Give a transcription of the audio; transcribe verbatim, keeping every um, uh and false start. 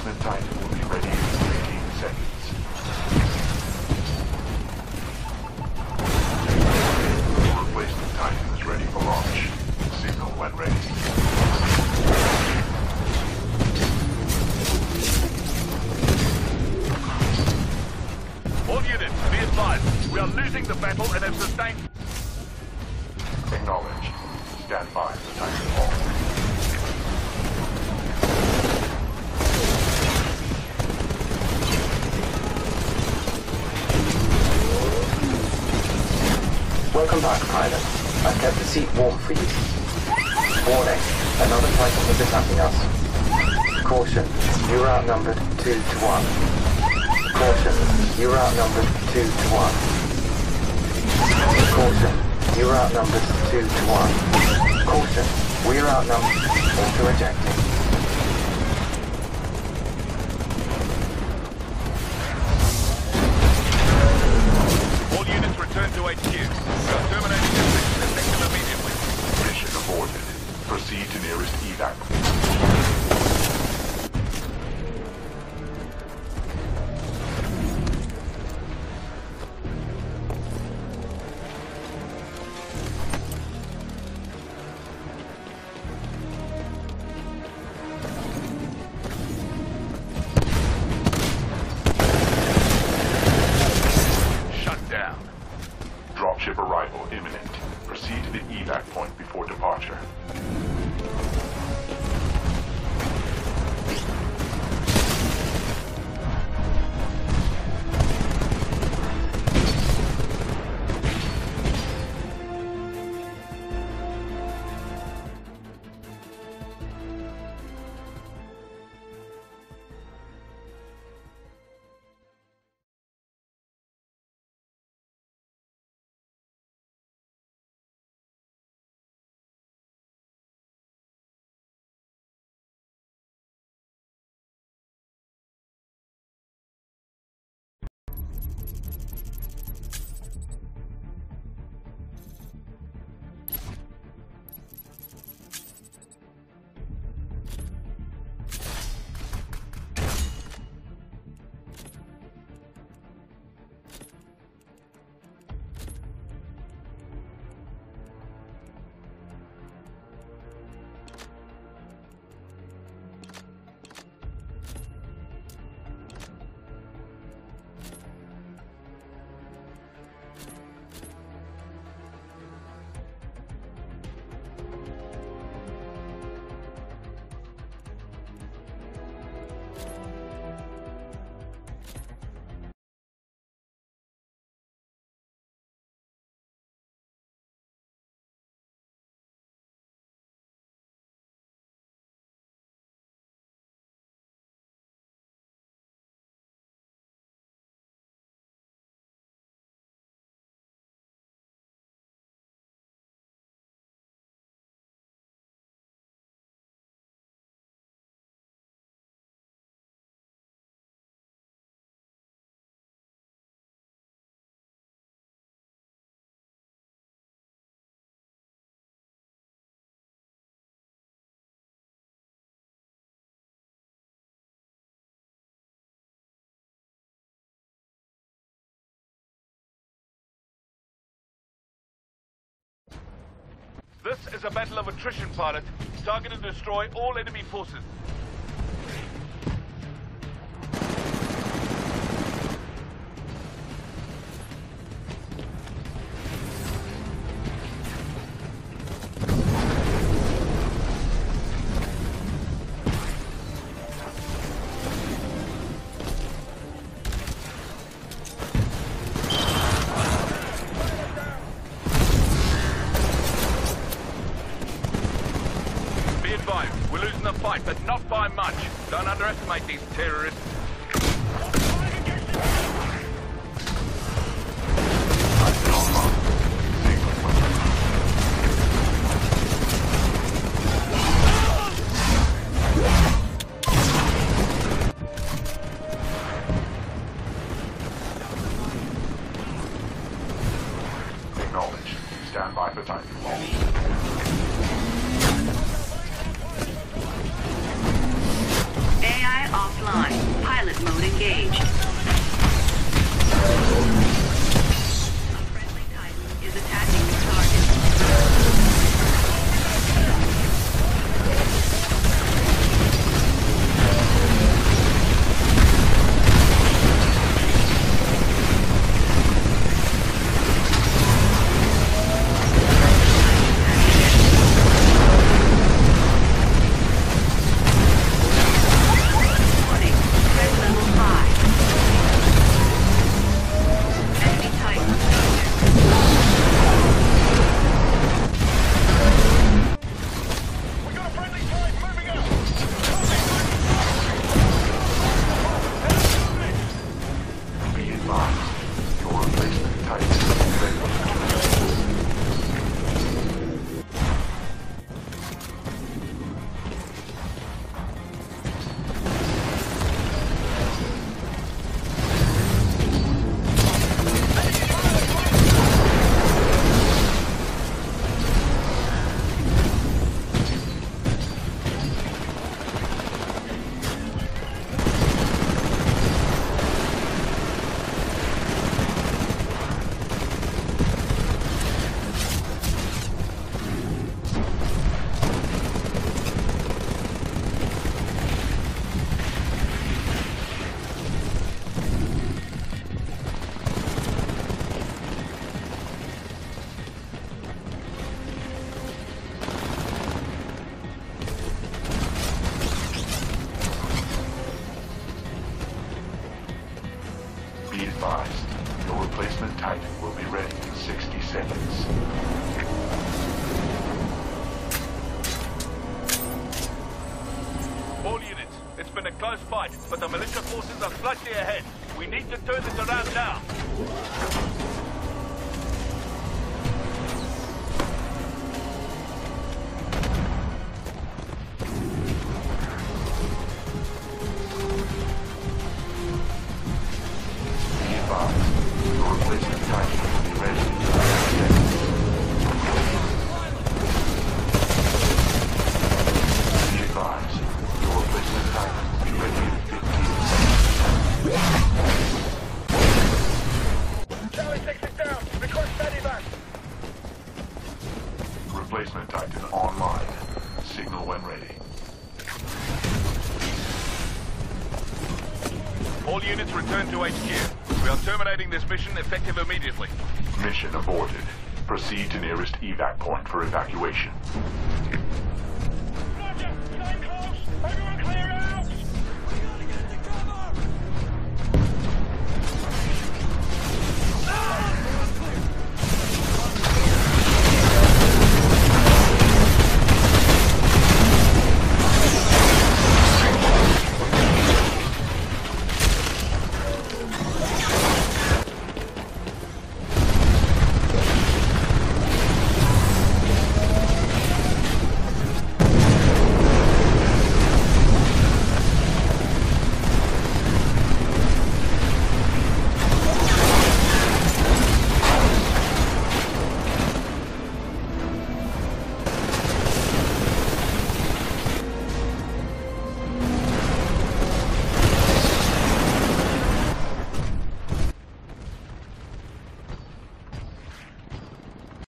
Replacement Titan will be ready in fifteen seconds. The replacement Titan is ready for launch. Signal when ready. All units, be advised. We are losing the battle and have sustained... Acknowledged. Stand by for Titan Hall. Welcome back, pilot. I've kept the seat warm for you. Warning, another Titan is attacking us. Caution, you are outnumbered two to one. Caution, you are outnumbered two to one. Caution, you are outnumbered two to one. Caution, we are outnumbered. Auto-ejecting. All units return to H Q. We are terminating this mission effective immediately. Mission aborted. Proceed to nearest evac. Dropship arrival imminent. Proceed to the evac point before departure. This is a battle of attrition, pilot. Target to destroy all enemy forces. We're losing the fight, but not by much. Don't underestimate these terrorists. Acknowledged. Stand by for Titan Hall. A I offline. advised. Your replacement Titan will be ready in sixty seconds. All units, it's been a close fight, but the militia forces are slightly ahead. We need to turn this around now. Be advised. Your replacement Titan will be ready in sixty seconds. Be advised. Your replacement Titan will be ready in fifteen seconds. Charlie six is down. Request evac. Replacement Titan online. Signal when ready. All units return to H Q. We are terminating this mission effective immediately. Mission aborted. Proceed to nearest evac point for evacuation.